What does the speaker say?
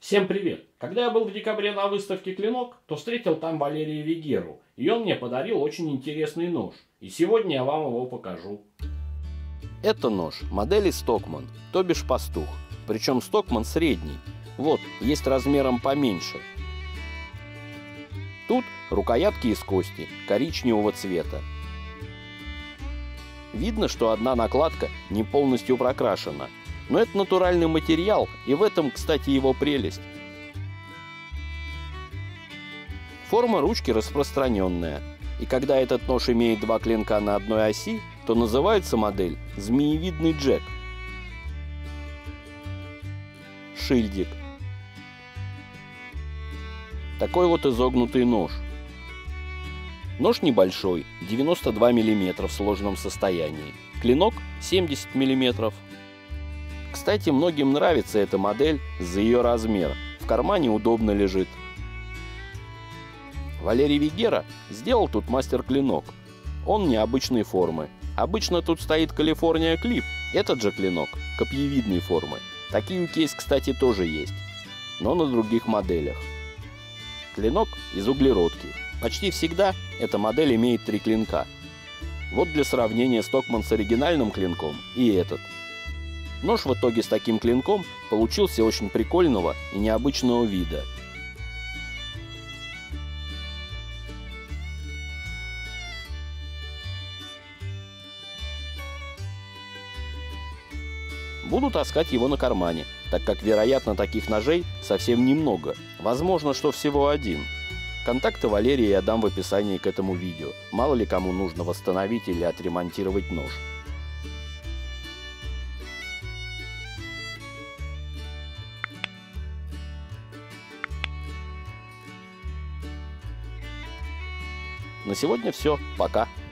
Всем привет! Когда я был в декабре на выставке «Клинок», то встретил там Валерия Вегеру, и он мне подарил очень интересный нож. И сегодня я вам его покажу. Это нож модели Stockman, то бишь пастух. Причем Stockman средний. Вот, есть размером поменьше. Тут рукоятки из кости, коричневого цвета. Видно, что одна накладка не полностью прокрашена. Но это натуральный материал, и в этом, кстати, его прелесть. Форма ручки распространенная. И когда этот нож имеет два клинка на одной оси, то называется модель «Змеевидный Джек». Шильдик. Такой вот изогнутый нож. Нож небольшой, 92 мм в сложном состоянии. Клинок 70 мм. Кстати, многим нравится эта модель за ее размер. В кармане удобно лежит. Валерий Вегера сделал тут мастер-клинок. Он необычной формы. Обычно тут стоит California Clip. Этот же клинок копьевидной формы. Такие у Кейс, кстати, тоже есть. Но на других моделях. Клинок из углеродки. Почти всегда эта модель имеет три клинка. Вот для сравнения Stockman с оригинальным клинком и этот. Нож в итоге с таким клинком получился очень прикольного и необычного вида. Буду таскать его на кармане, так как, вероятно, таких ножей совсем немного. Возможно, что всего один. Контакты Валерия я дам в описании к этому видео. Мало ли кому нужно восстановить или отремонтировать нож. На сегодня все. Пока.